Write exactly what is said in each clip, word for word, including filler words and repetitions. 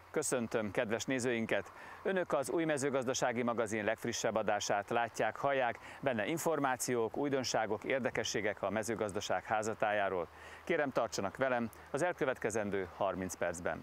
Köszöntöm kedves nézőinket! Önök az Új Mezőgazdasági Magazin legfrissebb adását látják, hallják, benne információk, újdonságok, érdekességek a mezőgazdaság házatájáról. Kérem, tartsanak velem az elkövetkezendő harminc percben.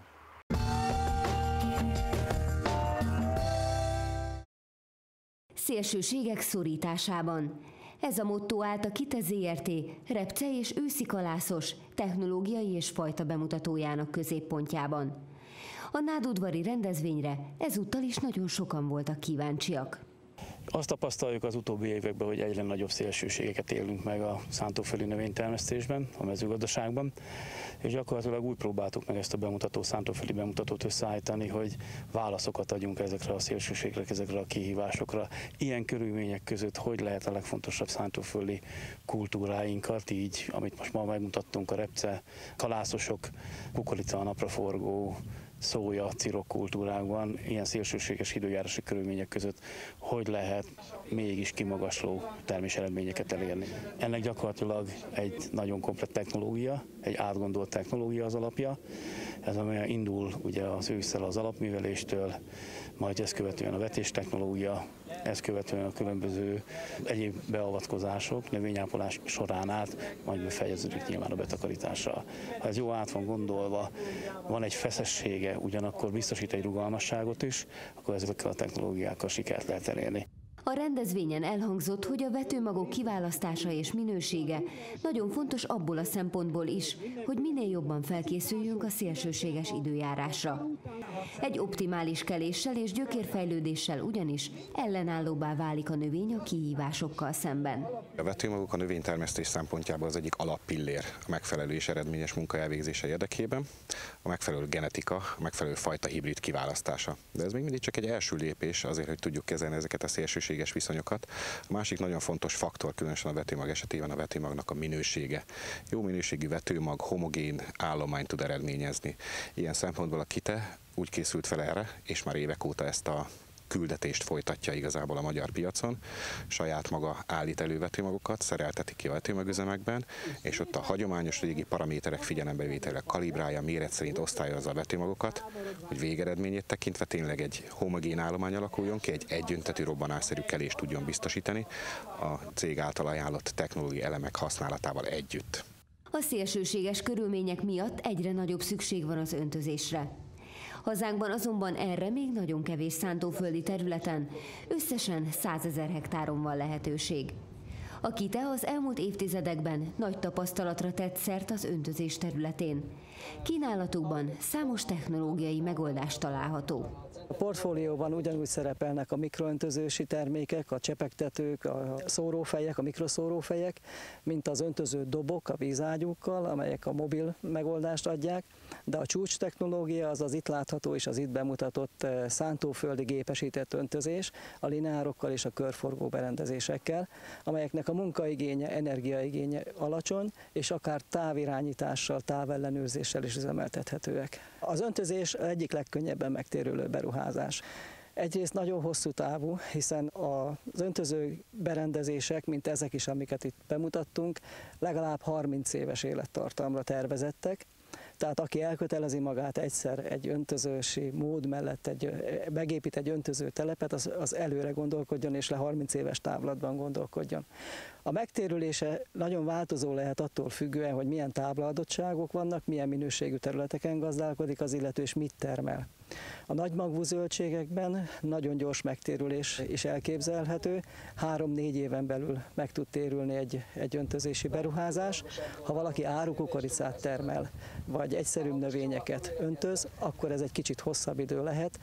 Szélsőségek szorításában. Ez a motto állt a Kite zé er té repce és őszikalászos technológiai és fajta bemutatójának középpontjában. A nádudvari rendezvényre ezúttal is nagyon sokan voltak kíváncsiak. Azt tapasztaljuk az utóbbi években, hogy egyre nagyobb szélsőségeket élünk meg a szántóföldi növénytermesztésben, a mezőgazdaságban, és gyakorlatilag úgy próbáltuk meg ezt a bemutató, szántóföldi bemutatót összeállítani, hogy válaszokat adjunk ezekre a szélsőségekre, ezekre a kihívásokra. Ilyen körülmények között hogy lehet a legfontosabb szántóföldi kultúráinkat, így, amit most ma megmutattunk, a repce, kalászosok, kukorica, napraforgó, szója, cirok kultúrákban, ilyen szélsőséges időjárási körülmények között hogy lehet mégis kimagasló terméseredményeket elérni. Ennek gyakorlatilag egy nagyon komplett technológia, egy átgondolt technológia az alapja. Ez amely indul ugye az ősszel az alapműveléstől, majd ezt követően a vetés technológia, ezt követően a különböző egyéb beavatkozások, növényápolás során át, majd befejeződik nyilván a betakarítással. Ha ez jó át van gondolva, van egy feszessége, ugyanakkor biztosít egy rugalmasságot is, akkor ezekkel a technológiákkal sikert lehet elérni. A rendezvényen elhangzott, hogy a vetőmagok kiválasztása és minősége nagyon fontos abból a szempontból is, hogy minél jobban felkészüljünk a szélsőséges időjárásra. Egy optimális keléssel és gyökérfejlődéssel ugyanis ellenállóbbá válik a növény a kihívásokkal szemben. A vetőmagok a növénytermesztés szempontjából az egyik alappillér a megfelelő és eredményes munka elvégzése érdekében, a megfelelő genetika, a megfelelő fajta hibrid kiválasztása. De ez még mindig csak egy első lépés azért, hogy tudjuk kezelni ezeket a szélsőséges viszonyokat. A másik nagyon fontos faktor, különösen a vetőmag esetében a vetőmagnak a minősége. Jó minőségű vetőmag homogén állományt tud eredményezni. Ilyen szempontból a Kite úgy készült fel erre, és már évek óta ezt a küldetést folytatja igazából a magyar piacon. Saját maga állít elő vetőmagokat, szerelteti ki a vetőmagüzemekben, és ott a hagyományos régi paraméterek figyelembevételre kalibrálja, méret szerint osztályozza a vetőmagokat, hogy végeredményét tekintve tényleg egy homogén állomány alakuljon ki, egy egyöntetű robbanásszerű kelést tudjon biztosítani a cég által ajánlott technológiai elemek használatával együtt. A szélsőséges körülmények miatt egyre nagyobb szükség van az öntözésre. Hazánkban azonban erre még nagyon kevés szántóföldi területen, összesen százezer hektáron van lehetőség. A Kite az elmúlt évtizedekben nagy tapasztalatra tett szert az öntözés területén. Kínálatukban számos technológiai megoldás található. A portfólióban ugyanúgy szerepelnek a mikroöntözősi termékek, a csepegtetők, a szórófejek, a mikroszórófejek, mint az öntöző dobok a vízágyúkkal, amelyek a mobil megoldást adják, de a csúcs technológia az az itt látható és az itt bemutatott szántóföldi gépesített öntözés a lineárokkal és a körforgó berendezésekkel, amelyeknek a munkaigénye, energiaigénye alacsony, és akár távirányítással, távellenőrzéssel is üzemeltethetőek. Az öntözés egyik legkönnyebben megtérülő beruházás. Egyrészt nagyon hosszú távú, hiszen az öntöző berendezések, mint ezek is, amiket itt bemutattunk, legalább harminc éves élettartamra tervezettek. Tehát aki elkötelezi magát egyszer egy öntözősi mód mellett, egy, megépít egy öntöző telepet, az, az előre gondolkodjon és le harminc éves távlatban gondolkodjon. A megtérülése nagyon változó lehet attól függően, hogy milyen táblaadottságok vannak, milyen minőségű területeken gazdálkodik az illető és mit termel. A nagymagvú zöldségekben nagyon gyors megtérülés is elképzelhető, három-négy éven belül meg tud térülni egy, egy öntözési beruházás. Ha valaki árukukoricát termel, vagy egyszerűbb növényeket öntöz, akkor ez egy kicsit hosszabb idő lehet,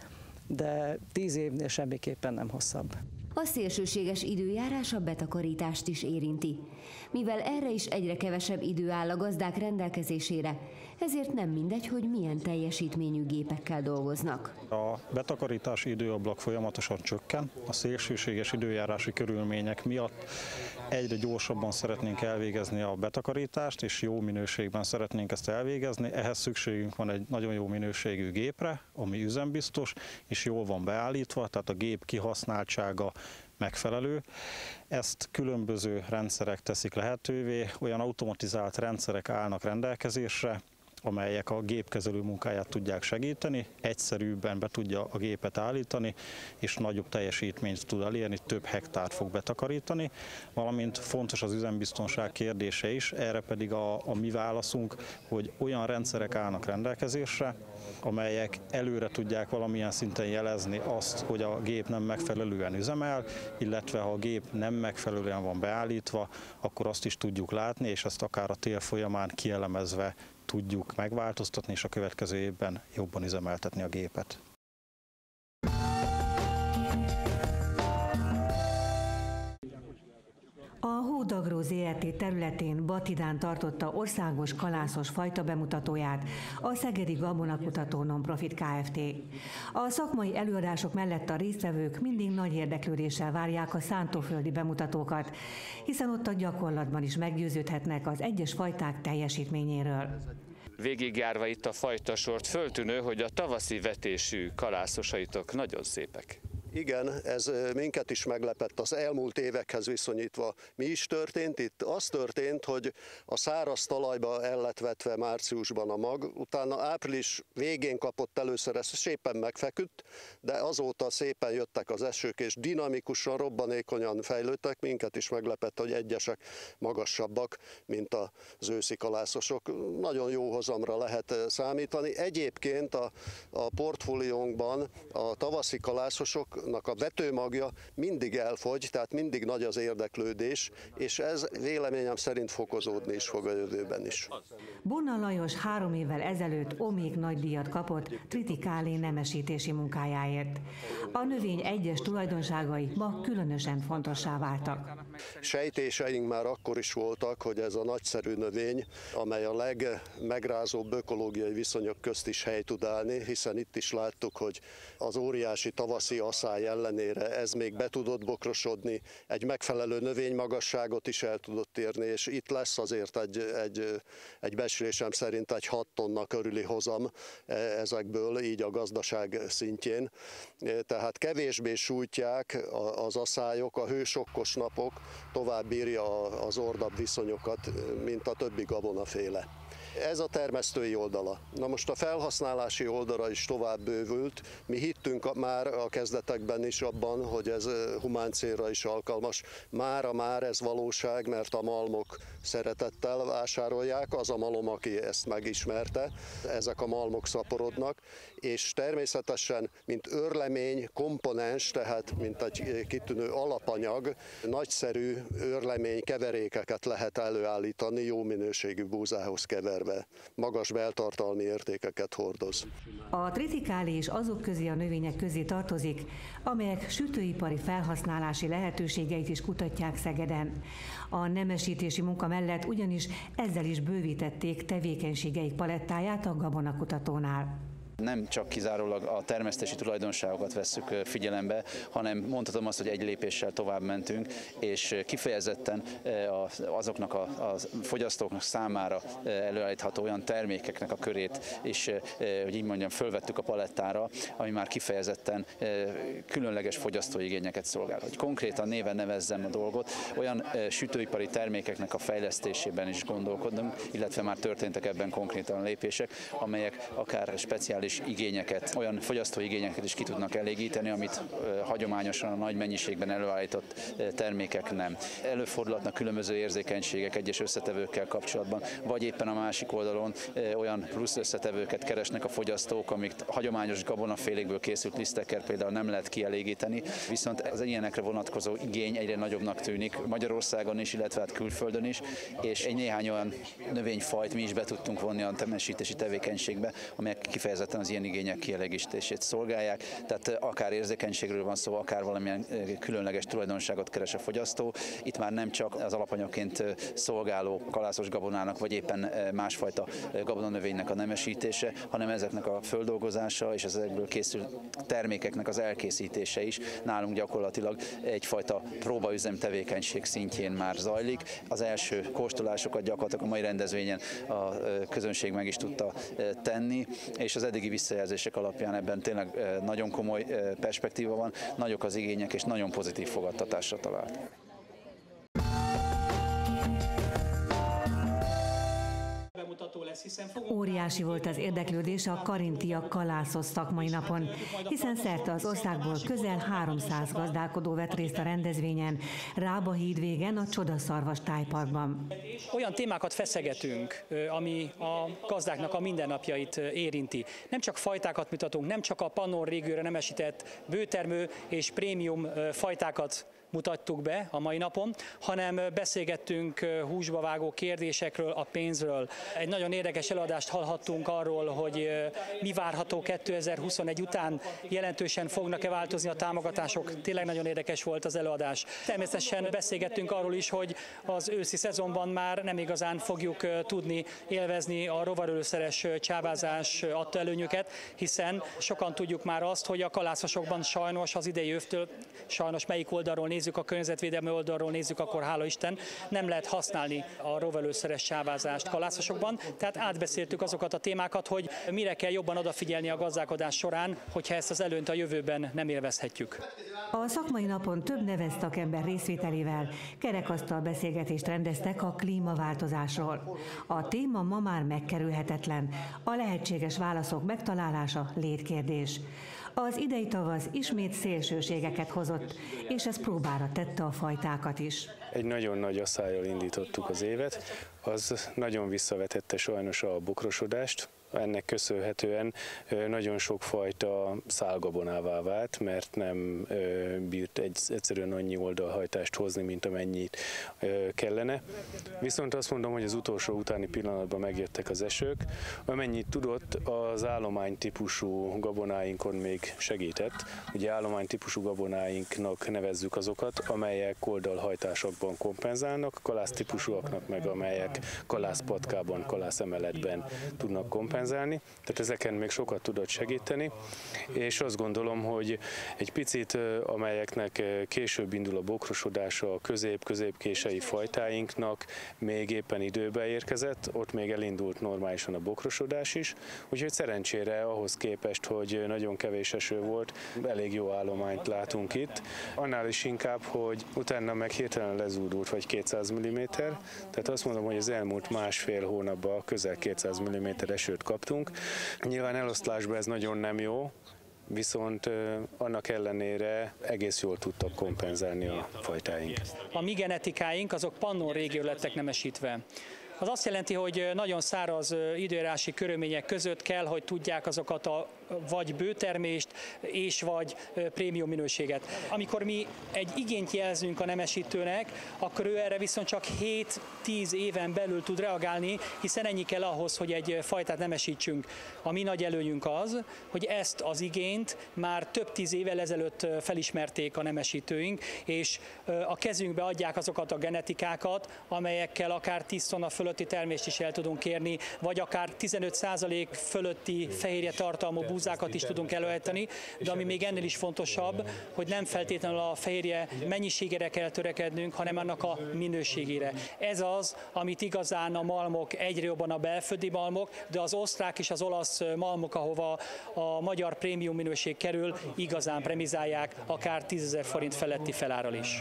de tíz évnél semmiképpen nem hosszabb. A szélsőséges időjárás a betakarítást is érinti. Mivel erre is egyre kevesebb idő áll a gazdák rendelkezésére, ezért nem mindegy, hogy milyen teljesítményű gépekkel dolgoznak. A betakarítási időablak folyamatosan csökken, a szélsőséges időjárási körülmények miatt egyre gyorsabban szeretnénk elvégezni a betakarítást, és jó minőségben szeretnénk ezt elvégezni. Ehhez szükségünk van egy nagyon jó minőségű gépre, ami üzembiztos, és jól van beállítva, tehát a gép kihasználtsága megfelelő. Ezt különböző rendszerek teszik lehetővé, olyan automatizált rendszerek állnak rendelkezésre, amelyek a gépkezelő munkáját tudják segíteni, egyszerűbben be tudja a gépet állítani, és nagyobb teljesítményt tud elérni, több hektárt fog betakarítani, valamint fontos az üzembiztonság kérdése is, erre pedig a, a mi válaszunk, hogy olyan rendszerek állnak rendelkezésre, amelyek előre tudják valamilyen szinten jelezni azt, hogy a gép nem megfelelően üzemel, illetve ha a gép nem megfelelően van beállítva, akkor azt is tudjuk látni, és ezt akár a tél folyamán kielemezve tudjuk megváltoztatni, és a következő évben jobban üzemeltetni a gépet. A Hódagró zé er té területén Batidán tartotta országos kalászos fajta bemutatóját a Szegedi Gabonakutató Nonprofit Kft. A szakmai előadások mellett a résztvevők mindig nagy érdeklődéssel várják a szántóföldi bemutatókat, hiszen ott a gyakorlatban is meggyőződhetnek az egyes fajták teljesítményéről. Végigjárva itt a fajtasort föltűnő, hogy a tavaszi vetésű kalászosaitok nagyon szépek. Igen, ez minket is meglepett az elmúlt évekhez viszonyítva. Mi is történt itt? Az történt, hogy a száraz talajba el lett vetve márciusban a mag, utána április végén kapott először, ez szépen megfeküdt, de azóta szépen jöttek az esők, és dinamikusan, robbanékonyan fejlődtek. Minket is meglepett, hogy egyesek magasabbak, mint az őszi kalászosok. Nagyon jó hozamra lehet számítani. Egyébként a, a portfóliónkban a tavaszi kalászosok a vetőmagja mindig elfogy, tehát mindig nagy az érdeklődés, és ez véleményem szerint fokozódni is fog a jövőben is. Bonna Lajos három évvel ezelőtt Omég nagydíjat kapott Triticale nemesítési munkájáért. A növény egyes tulajdonságai ma különösen fontossá váltak. Sejtéseink már akkor is voltak, hogy ez a nagyszerű növény, amely a legmegrázóbb ökológiai viszonyok közt is hely tud állni, hiszen itt is láttuk, hogy az óriási tavaszi asszály ellenére ez még be tudott bokrosodni, egy megfelelő növénymagasságot is el tudott érni, és itt lesz azért egy, egy, egy becslésem szerint egy hat tonna körüli hozam ezekből, így a gazdaság szintjén. Tehát kevésbé sújtják az asszályok, a hősokkos napok, tovább bírja az ordabb viszonyokat, mint a többi gabonaféle. Ez a termesztői oldala. Na most a felhasználási oldala is tovább bővült. Mi hittünk már a kezdetekben is abban, hogy ez humán célra is alkalmas. Mára már ez valóság, mert a malmok szeretettel vásárolják, az a malom, aki ezt megismerte, ezek a malmok szaporodnak, és természetesen, mint őrlemény komponens, tehát mint egy kitűnő alapanyag, nagyszerű őrlemény keverékeket lehet előállítani, jó minőségű búzához keverve. Magas beltartalmi értékeket hordoz. A Triticale is azok közé a növények közé tartozik, amelyek sütőipari felhasználási lehetőségeit is kutatják Szegeden. A nemesítési munka mellett ugyanis ezzel is bővítették tevékenységeik palettáját a Gabonakutatónál. Nem csak kizárólag a termesztési tulajdonságokat vesszük figyelembe, hanem mondhatom azt, hogy egy lépéssel tovább mentünk, és kifejezetten azoknak a, a fogyasztóknak számára előállítható olyan termékeknek a körét is, hogy így mondjam, fölvettük a palettára, ami már kifejezetten különleges fogyasztói igényeket szolgál. Hogy konkrétan néven nevezzem a dolgot, olyan sütőipari termékeknek a fejlesztésében is gondolkodunk, illetve már történtek ebben konkrétan lépések, amelyek akár speciális igényeket, olyan fogyasztói igényeket is ki tudnak elégíteni, amit hagyományosan a nagy mennyiségben előállított termékek nem. Előfordulhatnak különböző érzékenységek egyes összetevőkkel kapcsolatban, vagy éppen a másik oldalon olyan plusz összetevőket keresnek a fogyasztók, amik hagyományos gabonafélékből készült lisztekkel például nem lehet kielégíteni, viszont az ilyenekre vonatkozó igény egyre nagyobbnak tűnik Magyarországon is, illetve hát külföldön is, és egy néhány olyan növényfajt mi is be tudtunk vonni a temesítési tevékenységbe, amelyek kifejezetten az ilyen igények kielégítését szolgálják, tehát akár érzékenységről van szó, akár valamilyen különleges tulajdonságot keres a fogyasztó. Itt már nem csak az alapanyagként szolgáló kalászos gabonának, vagy éppen másfajta gabonanövénynek a nemesítése, hanem ezeknek a földolgozása és ezekből készült termékeknek az elkészítése is nálunk gyakorlatilag egyfajta próbaüzem tevékenység szintjén már zajlik. Az első kóstolásokat gyakorlatilag a mai rendezvényen a közönség meg is tudta tenni, és az eddigi visszajelzések alapján ebben tényleg nagyon komoly perspektíva van, nagyok az igények és nagyon pozitív fogadtatásra talált. Bemutató lesz Óriási volt az érdeklődés a karintiak kalászos szakmai napon, hiszen szerte az országból közel háromszáz gazdálkodó vett részt a rendezvényen, Rába hídvégen, a Csodaszarvas tájparkban. Olyan témákat feszegetünk, ami a gazdáknak a mindennapjait érinti. Nem csak fajtákat mutatunk, nem csak a Pannon régióra nemesített bőtermő és prémium fajtákat mutattuk be a mai napon, hanem beszélgettünk húsba vágó kérdésekről, a pénzről. Egy nagyon érdekes előadást hallhattunk arról, hogy mi várható kétezer-huszonegy után, jelentősen fognak-e változni a támogatások. Tényleg nagyon érdekes volt az előadás. Természetesen beszélgettünk arról is, hogy az őszi szezonban már nem igazán fogjuk tudni élvezni a rovarölőszeres csávázás adta előnyöket, hiszen sokan tudjuk már azt, hogy a kalászosokban sajnos az idei évtől, sajnos melyik oldalról nézzük, a környezetvédelmi oldalról nézzük, akkor hála Isten, nem lehet használni a rovarölőszeres csávázást kalászosokban. Tehát átbeszéltük azokat a témákat, hogy mire kell jobban odafigyelni a gazdálkodás során, hogyha ezt az előnyt a jövőben nem élvezhetjük. A szakmai napon több neves szakember részvételével kerekasztal beszélgetést rendeztek a klímaváltozásról. A téma ma már megkerülhetetlen. A lehetséges válaszok megtalálása létkérdés. Az idei tavasz ismét szélsőségeket hozott, és ez próbára tette a fajtákat is. Egy nagyon nagy asszállyal indítottuk az évet, az nagyon visszavetette sajnos a bokrosodást. Ennek köszönhetően nagyon sok fajta szálgabonává vált, mert nem bírt egy, egyszerűen annyi oldalhajtást hozni, mint amennyit kellene. Viszont azt mondom, hogy az utolsó utáni pillanatban megjöttek az esők. Amennyit tudott, az állománytípusú gabonáinkon még segített. Ugye állománytípusú gabonáinknak nevezzük azokat, amelyek oldalhajtásokban kompenzálnak, kalásztípusúaknak meg amelyek kalászpatkában, kalászemeletben tudnak kompenzálni. Tehát ezeken még sokat tudott segíteni, és azt gondolom, hogy egy picit, amelyeknek később indul a bokrosodása, a közép-középkései fajtáinknak még éppen időbe érkezett, ott még elindult normálisan a bokrosodás is, úgyhogy szerencsére ahhoz képest, hogy nagyon kevés eső volt, elég jó állományt látunk itt. Annál is inkább, hogy utána meg hirtelen lezúdult vagy kétszáz milliméter, tehát azt mondom, hogy az elmúlt másfél hónapban közel kétszáz milliméter esőt kaptunk. Nyilván eloszlásban ez nagyon nem jó, viszont annak ellenére egész jól tudtak kompenzálni a fajtáink. A mi genetikáink azok Pannon régió lettek nemesítve. Az azt jelenti, hogy nagyon száraz időjárási körülmények között kell, hogy tudják azokat a vagy bőtermést és vagy prémium minőséget. Amikor mi egy igényt jelzünk a nemesítőnek, akkor ő erre viszont csak hét-tíz éven belül tud reagálni, hiszen ennyi kell ahhoz, hogy egy fajtát nemesítsünk. A mi nagy előnyünk az, hogy ezt az igényt már több tíz évvel ezelőtt felismerték a nemesítőink, és a kezünkbe adják azokat a genetikákat, amelyekkel akár tíz tonna fölötti termést is el tudunk kérni, vagy akár tizenöt százalék fölötti fehérje tartalmú búzákat is tudunk előállítani, de ami még ennél is fontosabb, hogy nem feltétlenül a fehérje mennyiségére kell törekednünk, hanem annak a minőségére. Ez az, amit igazán a malmok, egyre jobban a belföldi malmok, de az osztrák és az olasz malmok, ahova a magyar prémium minőség kerül, igazán premizálják, akár tízezer forint feletti felárral is.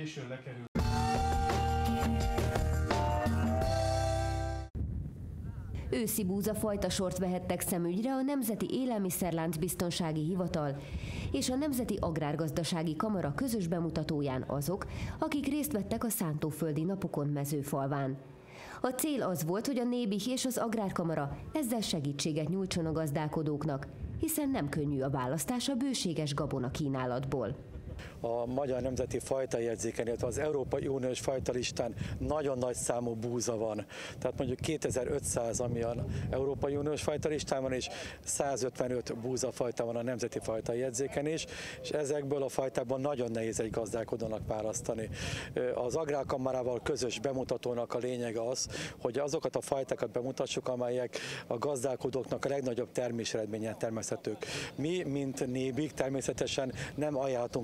Őszi búzafajta sort vehettek szemügyre a Nemzeti Élelmiszerlánc Biztonsági Hivatal és a Nemzeti Agrárgazdasági Kamara közös bemutatóján azok, akik részt vettek a szántóföldi napokon Mezőfalván. A cél az volt, hogy a Nébih és az Agrárkamara ezzel segítséget nyújtson a gazdálkodóknak, hiszen nem könnyű a választás a bőséges gabona kínálatból. A Magyar Nemzeti Fajtajegyzéken, illetve az Európai Uniós fajtalistán nagyon nagy számú búza van. Tehát mondjuk kétezer-ötszáz, ami az Európai Uniós fajtalistán van, és százötvenöt búzafajta van a Nemzeti Fajtajegyzéken is, és ezekből a fajtákban nagyon nehéz egy gazdálkodónak választani. Az Agrárkamarával közös bemutatónak a lényege az, hogy azokat a fajtákat bemutassuk, amelyek a gazdálkodóknak a legnagyobb terméseredményen termeszthetők. Mi, mint Nébih, természetesen nem ajánlatunk egyes búzákat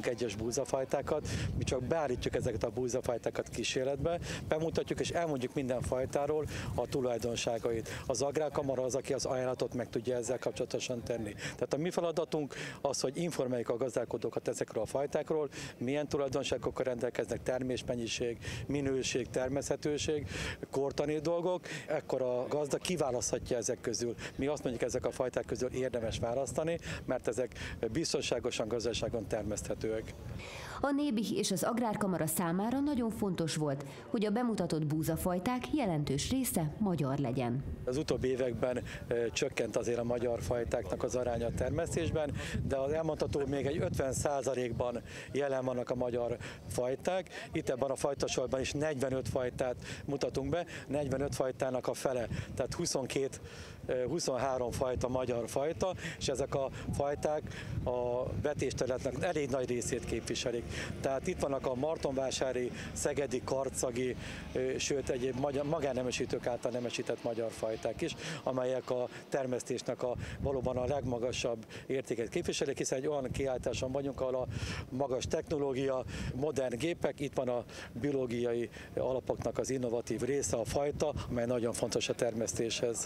búzafajtákat, mi csak beállítjuk ezeket a búzafajtákat kísérletbe, bemutatjuk és elmondjuk minden fajtáról a tulajdonságait. Az Agrárkamara az, aki az ajánlatot meg tudja ezzel kapcsolatosan tenni. Tehát a mi feladatunk az, hogy informáljuk a gazdálkodókat ezekről a fajtákról, milyen tulajdonságokkal rendelkeznek, termésmennyiség, minőség, termeszhetőség, kortani dolgok, ekkor a gazda kiválaszthatja ezek közül. Mi azt mondjuk, ezek a fajták közül érdemes választani, mert ezek biztonságosan gazdaságon termeszthetőek. A Nébih és az Agrárkamara számára nagyon fontos volt, hogy a bemutatott búzafajták jelentős része magyar legyen. Az utóbbi években e, csökkent azért a magyar fajtáknak az aránya a termesztésben, de az elmondható, még egy ötven százalékban jelen vannak a magyar fajták. Itt ebben a fajtasorban is negyvenöt fajtát mutatunk be, negyvenöt fajtának a fele, tehát huszonkét huszonhárom fajta magyar fajta, és ezek a fajták a vetésterületnek elég nagy részét képviselik. Tehát itt vannak a martonvásári, szegedi, karcagi, sőt egyéb magánnemesítők által nemesített magyar fajták is, amelyek a termesztésnek a, valóban a legmagasabb értéket képviselik, hiszen egy olyan kiállításon vagyunk, ahol a magas technológia, modern gépek, itt van a biológiai alapoknak az innovatív része, a fajta, amely nagyon fontos a termesztéshez.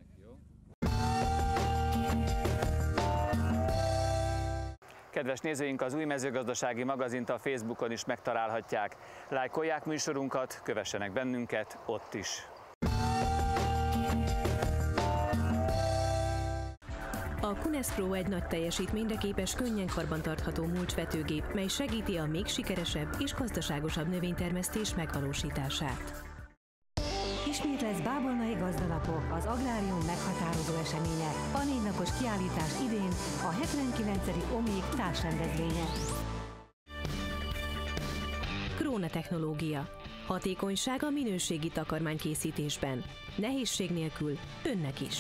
Kedves nézőink, az Új Mezőgazdasági Magazint a Facebookon is megtalálhatják. Lájkolják műsorunkat, kövessenek bennünket ott is. A Kunes Pro egy nagy teljesítményre képes, könnyen karbantartható mulcsvetőgép, mely segíti a még sikeresebb és gazdaságosabb növénytermesztés megvalósítását. Ismét lesz Bábolnai Gazdalapok, az agrárium meghatározó eseménye. A négy napos kiállítás idén a hetvenkilencedik Omég társrendezvénye. Króna technológia. Hatékonyság a minőségi takarmánykészítésben. Nehézség nélkül önnek is.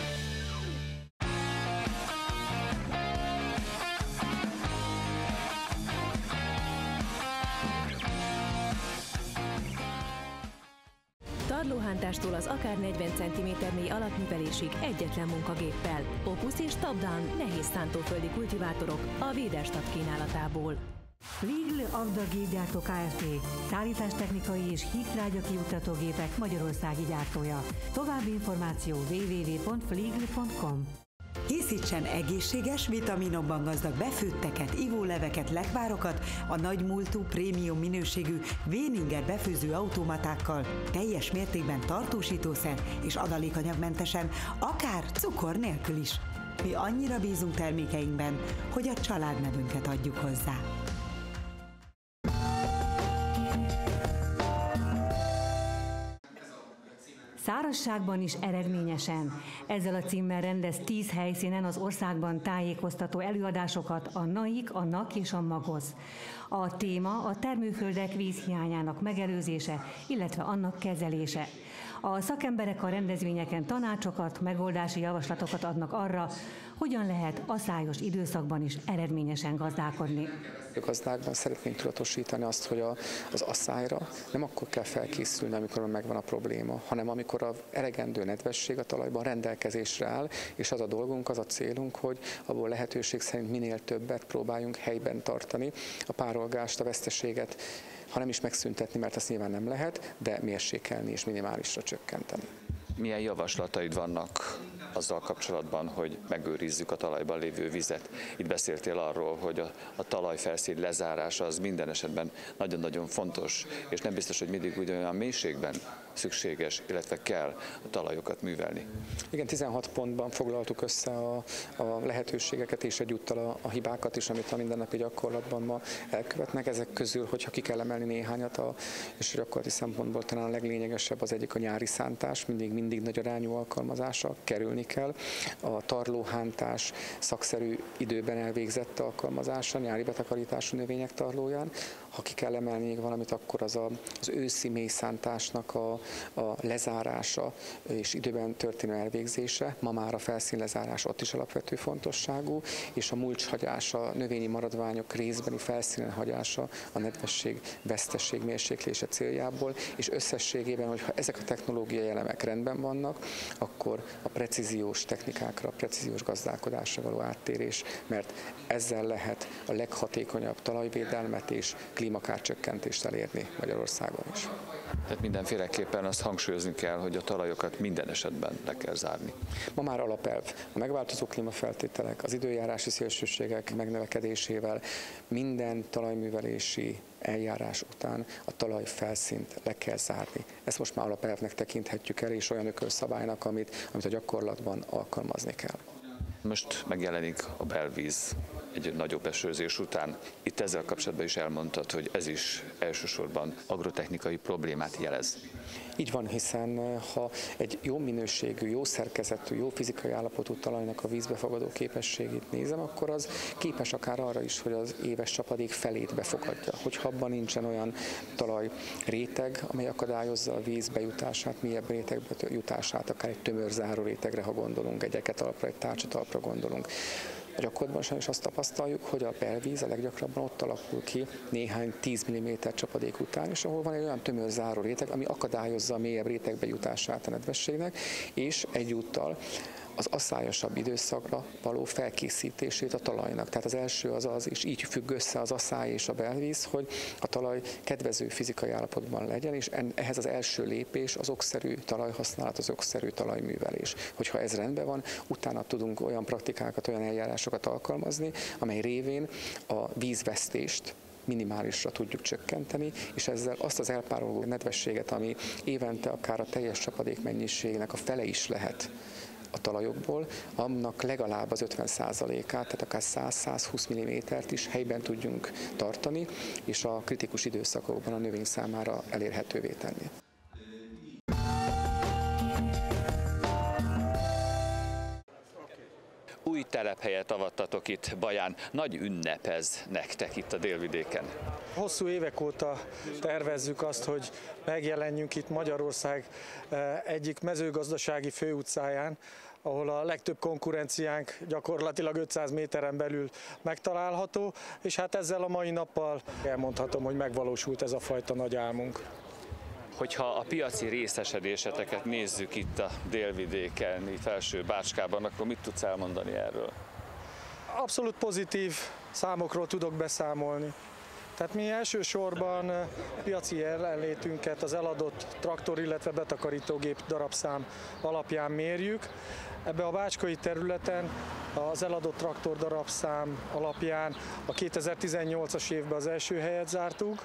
Tarlóhántástól az akár negyven centiméter mély alapművelésig egyetlen munkagéppel. Opus és Top-Down nehéz szántóföldi kultivátorok a Véderstab kínálatából. Fliegl Agda gépgyártó Kft. Szállítástechnikai és hígtrágya kiuttatógépek magyarországi gyártója. További információ double-u double-u double-u pont fliegl pont com. Készítsen egészséges, vitaminokban gazdag befőtteket, ivóleveket, lekvárokat a nagy múltú, prémium minőségű Wieninger befőző automatákkal, teljes mértékben tartósítószer és adalékanyagmentesen, akár cukor nélkül is. Mi annyira bízunk termékeinkben, hogy a családnevünket adjuk hozzá. Szárazságban is eredményesen. Ezzel a címmel rendez tíz helyszínen az országban tájékoztató előadásokat a naik, a nak és a magoz. A téma a termőföldek vízhiányának megelőzése, illetve annak kezelése. A szakemberek a rendezvényeken tanácsokat, megoldási javaslatokat adnak arra, hogyan lehet aszályos időszakban is eredményesen gazdálkodni. A gazdákban szeretnénk tudatosítani azt, hogy a, az asszályra nem akkor kell felkészülni, amikor megvan a probléma, hanem amikor az elegendő nedvesség a talajban rendelkezésre áll, és az a dolgunk, az a célunk, hogy abból lehetőség szerint minél többet próbáljunk helyben tartani, a párolgást, a veszteséget, ha nem is megszüntetni, mert azt nyilván nem lehet, de mérsékelni és minimálisra csökkenteni. Milyen javaslataid vannak azzal kapcsolatban, hogy megőrizzük a talajban lévő vizet? Itt beszéltél arról, hogy a, a talajfelszín lezárása az minden esetben nagyon-nagyon fontos, és nem biztos, hogy mindig ugyanolyan mélységben szükséges, illetve kell a talajokat művelni. Igen, tizenhat pontban foglaltuk össze a, a lehetőségeket és egyúttal a, a hibákat is, amit a mindennapi gyakorlatban ma elkövetnek. Ezek közül, hogyha ki kell emelni néhányat, a, és a gyakorlati szempontból talán a leglényegesebb az egyik a nyári szántás, mindig, mindig nagy arányú alkalmazása, kerülni kell. A tarlóhántás szakszerű időben elvégzett alkalmazása, nyári betakarítású növények tarlóján. Ha ki kell emelni még valamit, akkor az a, az őszi mélyszántásnak a, a lezárása és időben történő elvégzése. Ma már a felszínlezárás ott is alapvető fontosságú, és a mulcshagyása, a növényi maradványok részbeni felszínen hagyása a nedvesség, vesztesség mérséklése céljából, és összességében, hogyha ezek a technológiai elemek rendben vannak, akkor a precíziós technikákra, a precíziós gazdálkodásra való áttérés, mert ezzel lehet a leghatékonyabb talajvédelmet és klímakárcsökkentést elérni Magyarországon is. Tehát mindenféleképpen azt hangsúlyozni kell, hogy a talajokat minden esetben le kell zárni. Ma már alapelv a megváltozó klímafeltételek, az időjárási szélsőségek megnövekedésével minden talajművelési eljárás után a talajfelszínt le kell zárni. Ezt most már alapelvnek tekinthetjük el, és olyan ökölszabálynak, amit, amit a gyakorlatban alkalmazni kell. Most megjelenik a belvíz egy nagyobb esőzés után. Itt ezzel kapcsolatban is elmondtad, hogy ez is elsősorban agrotechnikai problémát jelez. Így van, hiszen ha egy jó minőségű, jó szerkezetű, jó fizikai állapotú talajnak a vízbefogadó képességét nézem, akkor az képes akár arra is, hogy az éves csapadék felét befogadja. Hogyha abban nincsen olyan talajréteg, amely akadályozza a víz bejutását, mélyebb rétegbe jutását, akár egy tömörzáró rétegre, ha gondolunk, egy eketalpra, egy tárcsatalpra gondolunk. A gyakorlatban sajnos azt tapasztaljuk, hogy a belvíz a leggyakrabban ott alakul ki néhány tíz milliméter csapadék után, és ahol van egy olyan tömörzáró réteg, ami akadályozza a mélyebb rétegbe jutását a nedvességnek, és egyúttal az asszályosabb időszakra való felkészítését a talajnak. Tehát az első az az, és így függ össze az asszály és a belvíz, hogy a talaj kedvező fizikai állapotban legyen, és ehhez az első lépés az okszerű talajhasználat, az okszerű talajművelés. Hogyha ez rendben van, utána tudunk olyan praktikákat, olyan eljárásokat alkalmazni, amely révén a vízvesztést minimálisra tudjuk csökkenteni, és ezzel azt az elpárolgó nedvességet, ami évente akár a teljes csapadék mennyiségnek a fele is lehet a talajokból, annak legalább az ötven százalékát, tehát akár száz-százhúsz millimétert is helyben tudjunk tartani, és a kritikus időszakokban a növény számára elérhetővé tenni. Új telephelyet avattatok itt Baján. Nagy ünnep ez nektek itt a délvidéken. Hosszú évek óta tervezzük azt, hogy megjelenjünk itt Magyarország egyik mezőgazdasági főutcáján, ahol a legtöbb konkurenciánk gyakorlatilag ötszáz méteren belül megtalálható, és hát ezzel a mai nappal elmondhatom, hogy megvalósult ez a fajta nagy álmunk. Hogyha a piaci részesedéseteket nézzük itt a délvidéken, itt Felső Bácskában, akkor mit tudsz elmondani erről? Abszolút pozitív számokról tudok beszámolni. Tehát mi elsősorban piaci jelenlétünket az eladott traktor, illetve betakarítógép darabszám alapján mérjük. Ebbe a bácskai területen az eladott traktor darabszám alapján a kétezer-tizennyolcas évben az első helyet zártuk,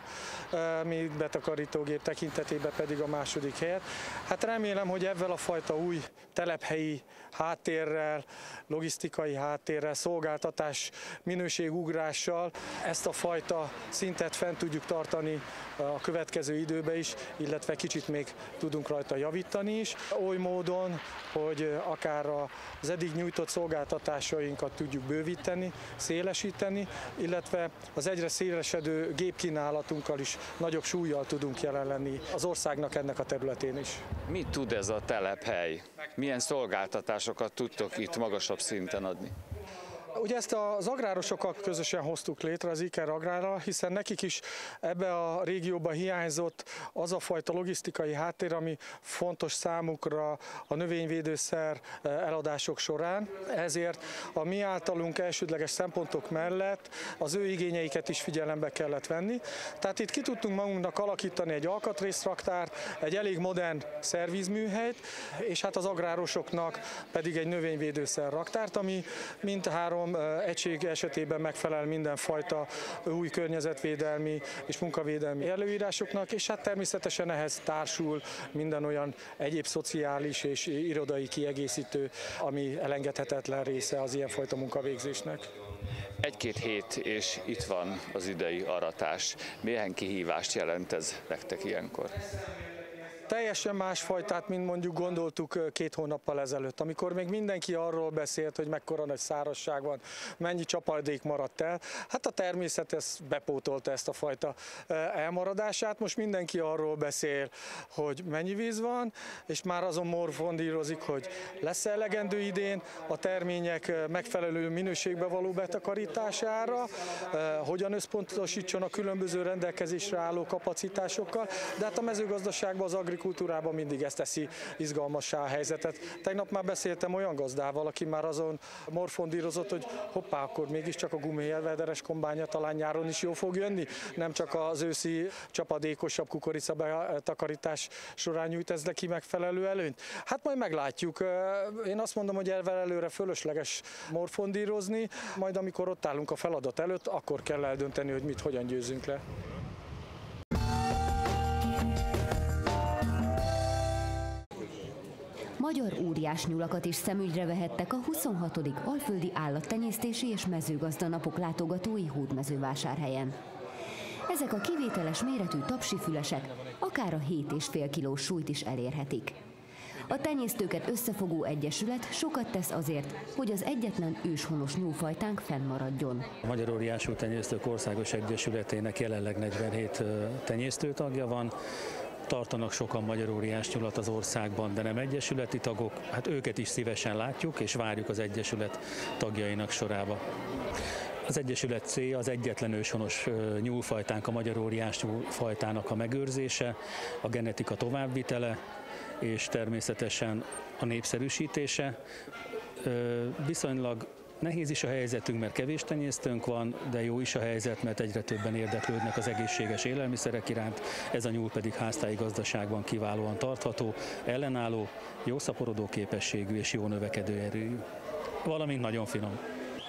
mi betakarítógép tekintetében pedig a második helyet. Hát remélem, hogy ezzel a fajta új telephelyi háttérrel, logisztikai háttérrel, szolgáltatás minőségugrással ezt a fajta szintet fent tudjuk tartani a következő időben is, illetve kicsit még tudunk rajta javítani is, oly módon, hogy akár az eddig nyújtott szolgáltatásainkat tudjuk bővíteni, szélesíteni, illetve az egyre szélesedő gépkínálatunkkal is nagyobb súllyal tudunk jelen lenni az országnak ennek a területén is. Mit tud ez a telephely? Milyen szolgáltatásokat tudtok itt magasabb szinten adni? Ugye ezt az agrárosokkal közösen hoztuk létre, az Iker Agrárral, hiszen nekik is ebbe a régióban hiányzott az a fajta logisztikai háttér, ami fontos számukra a növényvédőszer eladások során. Ezért a mi általunk elsődleges szempontok mellett az ő igényeiket is figyelembe kellett venni. Tehát itt ki tudtunk magunknak alakítani egy alkatrészraktárt, egy elég modern szervízműhelyt, és hát az agrárosoknak pedig egy növényvédőszer raktárt, ami mindhárom egység esetében megfelel mindenfajta új környezetvédelmi és munkavédelmi előírásoknak, és hát természetesen ehhez társul minden olyan egyéb szociális és irodai kiegészítő, ami elengedhetetlen része az ilyenfajta munkavégzésnek. Egy-két hét, és itt van az idei aratás. Milyen kihívást jelent ez nektek ilyenkor? teljesen más fajtát, mint mondjuk gondoltuk két hónappal ezelőtt, amikor még mindenki arról beszélt, hogy mekkora nagy szárazság van, mennyi csapadék maradt el. Hát a természet ezt bepótolta, ezt a fajta elmaradását. Most mindenki arról beszél, hogy mennyi víz van, és már azon morfondírozik, hogy lesz elegendő idén a termények megfelelő minőségbe való betakarítására, hogyan összpontosítson a különböző rendelkezésre álló kapacitásokkal, de hát a mezőgazdaságban, az agrikultúrában mindig ezt teszi izgalmassá a helyzetet. Tegnap már beszéltem olyan gazdával, aki már azon morfondírozott, hogy hoppá, akkor mégiscsak a gumielvederes kombánya talán nyáron is jó fog jönni, nem csak az őszi csapadékosabb kukoricabetakarítás során nyújt ez neki megfelelő előnyt. Hát majd meglátjuk. Én azt mondom, hogy elvel előre fölösleges morfondírozni, majd amikor ott állunk a feladat előtt, akkor kell eldönteni, hogy mit, hogyan győzünk le. Magyar óriásnyulakat is szemügyre vehettek a huszonhatodik alföldi állattenyésztési és mezőgazdanapok látogatói Hódmezővásárhelyen. Ezek a kivételes méretű tapsifülesek akár a hét és fél kilós súlyt is elérhetik. A tenyésztőket összefogó egyesület sokat tesz azért, hogy az egyetlen őshonos nyúlfajtánk fennmaradjon. A Magyar Óriásnyúl Tenyésztők Országos Egyesületének jelenleg negyvenhét tenyésztőtagja van. Tartanak sokan magyar óriásnyulat az országban, de nem egyesületi tagok. Hát őket is szívesen látjuk, és várjuk az egyesület tagjainak sorába. Az egyesület célja az egyetlen őshonos nyúlfajtánk, a magyar óriásnyúlfajtának a megőrzése, a genetika továbbvitele, és természetesen a népszerűsítése. Viszonylag nehéz is a helyzetünk, mert kevés tenyésztőnk van, de jó is a helyzet, mert egyre többen érdeklődnek az egészséges élelmiszerek iránt, ez a nyúl pedig háztáji gazdaságban kiválóan tartható, ellenálló, jó szaporodó képességű és jó növekedő erőjű, valamint nagyon finom.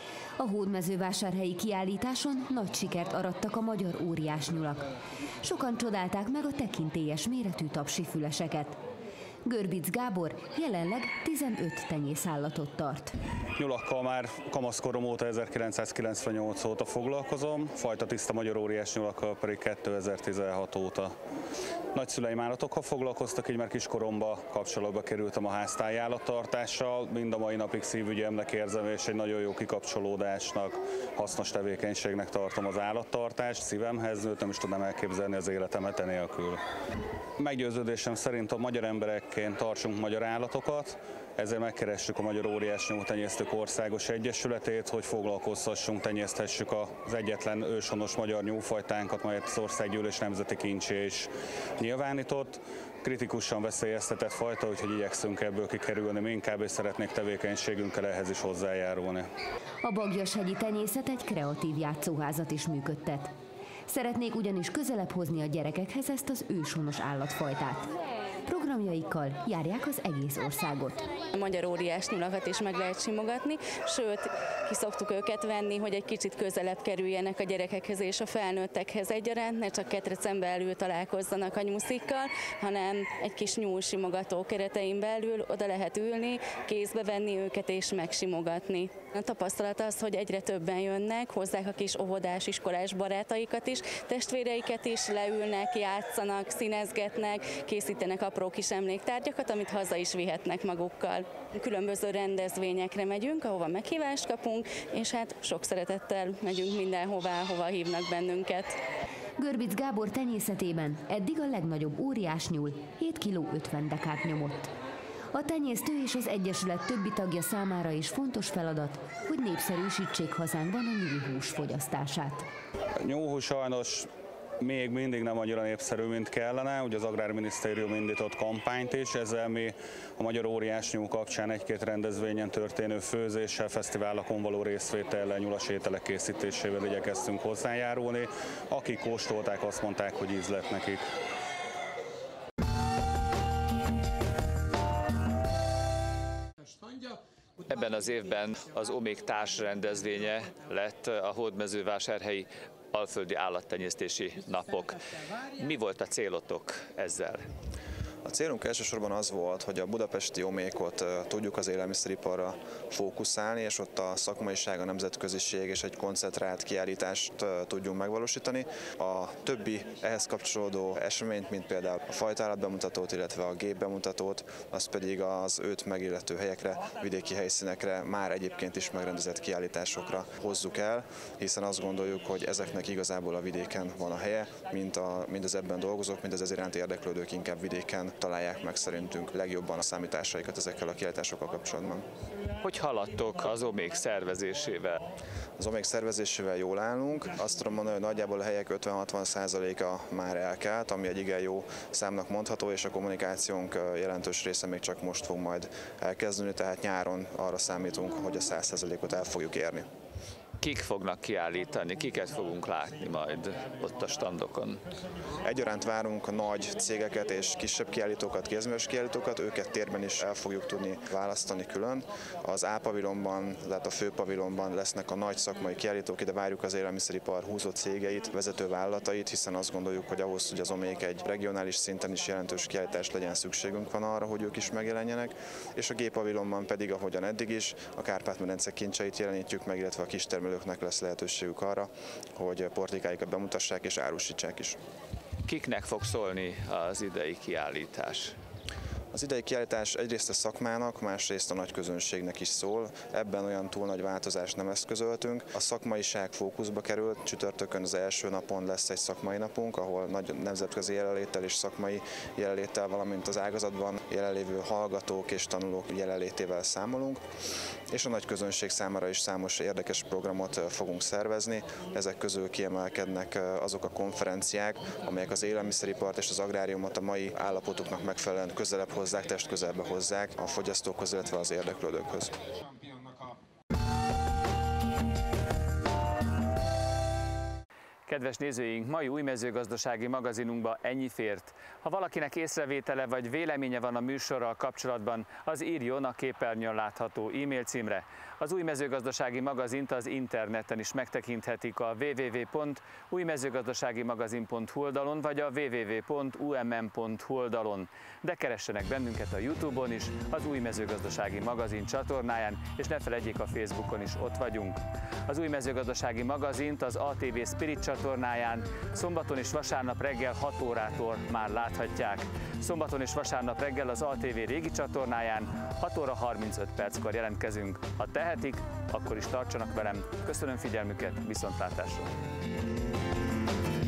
A hódmezővásárhelyi kiállításon nagy sikert arattak a magyar óriásnyulak. Sokan csodálták meg a tekintélyes méretű tapsifüleseket. Görbic Gábor jelenleg tizenöt tenyészállatot tart. Nyulakkal már kamaszkorom óta, ezerkilencszázkilencvennyolc óta foglalkozom, fajta tiszta magyar óriásnyulakkal pedig kétezer-tizenhat óta. Nagyszüleim állatokkal foglalkoztak, így már kiskoromban kapcsolatba kerültem a háztáji állattartással. Mind a mai napig szívügyemnek érzem, és egy nagyon jó kikapcsolódásnak, hasznos tevékenységnek tartom az állattartást. Szívemhez nőtt, nem is tudnám elképzelni az életemet enélkül. Meggyőződésem szerint a magyar emberekként tartsunk magyar állatokat, ezért megkeressük a Magyar Óriásnyúl Tenyésztők Országos Egyesületét, hogy foglalkoztassunk, tenyészthessük az egyetlen őshonos magyar nyúlfajtánkat, melyet az Országgyűlés nemzeti kincsé is nyilvánított. Kritikusan veszélyeztetett fajta, úgyhogy igyekszünk ebből kikerülni, mi inkább és szeretnék tevékenységünkkel ehhez is hozzájárulni. A Bagyashegyi Tenyészet egy kreatív játszóházat is működtet. Szeretnék ugyanis közelebb hozni a gyerekekhez ezt az őshonos állatfajtát. Programjaikkal járják az egész országot. A magyar óriásnyulakat is meg lehet simogatni, sőt, ki szoktuk őket venni, hogy egy kicsit közelebb kerüljenek a gyerekekhez és a felnőttekhez egyaránt, ne csak ketrecen belül találkozzanak a nyuszikkal, hanem egy kis nyúlsimogató keretein belül oda lehet ülni, kézbe venni őket és megsimogatni. A tapasztalat az, hogy egyre többen jönnek, hozzák a kis óvodás, iskolás barátaikat is, testvéreiket is, leülnek, játszanak, színezgetnek, készítenek apró kis emléktárgyakat, amit haza is vihetnek magukkal. Különböző rendezvényekre megyünk, ahova meghívást kapunk, és hát sok szeretettel megyünk mindenhová, hova hívnak bennünket. Görbic Gábor tenyészetében eddig a legnagyobb óriásnyúl hét kiló ötven dekát nyomott. A tenyésztő és az egyesület többi tagja számára is fontos feladat, hogy népszerűsítsék hazánkban a nyúlhús fogyasztását. A nyúlhús sajnos még mindig nem annyira népszerű, mint kellene. Ugye az Agrárminisztérium indított kampányt is, ezzel mi a magyar óriásnyúl kapcsán egy-két rendezvényen történő főzéssel, fesztiválokon való részvétellel, nyulas ételek készítésével igyekeztünk hozzájárulni. Akik kóstolták, azt mondták, hogy íz lett nekik. Ebben az évben az Omék társrendezvénye lett a Hódmezővásárhelyi Alföldi Állattenyésztési Napok. Mi volt a célotok ezzel? A célunk elsősorban az volt, hogy a budapesti omékot tudjuk az élelmiszeriparra fókuszálni, és ott a szakmaiság, a nemzetköziség és egy koncentrált kiállítást tudjunk megvalósítani. A többi ehhez kapcsolódó eseményt, mint például a fajtaállatbemutatót, illetve a gépbemutatót, az pedig az őt megillető helyekre, vidéki helyszínekre, már egyébként is megrendezett kiállításokra hozzuk el, hiszen azt gondoljuk, hogy ezeknek igazából a vidéken van a helye, mint, a, mint az ebben dolgozók, mint az ez iránt érdeklődők inkább vidéken találják meg szerintünk legjobban a számításaikat ezekkel a kiállításokkal kapcsolatban. Hogy haladtok az omék szervezésével? Az omék szervezésével jól állunk. Azt tudom mondani, hogy nagyjából a helyek ötven-hatvan százaléka már elkelt, ami egy igen jó számnak mondható, és a kommunikációnk jelentős része még csak most fog majd elkezdődni, tehát nyáron arra számítunk, hogy a száz százalékot el fogjuk érni. Kik fognak kiállítani, kiket fogunk látni majd ott a standokon? Egyaránt várunk a nagy cégeket és kisebb kiállítókat, kézműves kiállítókat, őket térben is el fogjuk tudni választani külön. Az A pavilonban, tehát a fő pavilonban lesznek a nagy szakmai kiállítók, ide várjuk az élelmiszeripar húzó cégeit, vezető vállalatait, hiszen azt gondoljuk, hogy ahhoz, hogy az omék egy regionális szinten is jelentős kiállítás legyen, szükségünk van arra, hogy ők is megjelenjenek, és a G pavilonban pedig, ahogyan eddig is, a Kárpát-medence kincseit jelenítjük meg, illetve a kistermelőknek lesz lehetőségük arra, hogy portékáikat bemutassák és árusítsák is. Kiknek fog szólni az idei kiállítás? Az idei kiállítás egyrészt a szakmának, másrészt a nagy közönségnek is szól. Ebben olyan túl nagy változást nem eszközöltünk. A szakmaiság fókuszba került, csütörtökön az első napon lesz egy szakmai napunk, ahol nagy nemzetközi jelenléttel és szakmai jelenléttel, valamint az ágazatban jelenlévő hallgatók és tanulók jelenlétével számolunk. És a nagy közönség számára is számos érdekes programot fogunk szervezni. Ezek közül kiemelkednek azok a konferenciák, amelyek az élelmiszeripart és az agráriumot a mai állapotuknak megfelelően közelebb hozzák, testközelbe hozzák a fogyasztókhoz, illetve az érdeklődőkhöz. Kedves nézőink, mai új mezőgazdasági magazinunkba ennyi fért. Ha valakinek észrevétele vagy véleménye van a műsorral kapcsolatban, az írjon a képernyőn látható e-mail címre. Az új mezőgazdasági magazint az interneten is megtekinthetik a double-u double-u double-u pont új mezőgazdasági magazin pont hu oldalon vagy a double-u double-u double-u pont u m m pont hu oldalon. De keressenek bennünket a YouTube-on is, az új mezőgazdasági magazin csatornáján, és ne feledjék, a Facebookon is ott vagyunk. Az új mezőgazdasági magazint az á té vé Spirit csatornáján szombaton és vasárnap reggel hat órától már láthatják. Szombaton és vasárnap reggel az á té vé régi csatornáján hat óra harmincöt perckor jelentkezünk. Ha tehetik, akkor is tartsanak velem. Köszönöm figyelmüket, viszontlátásra!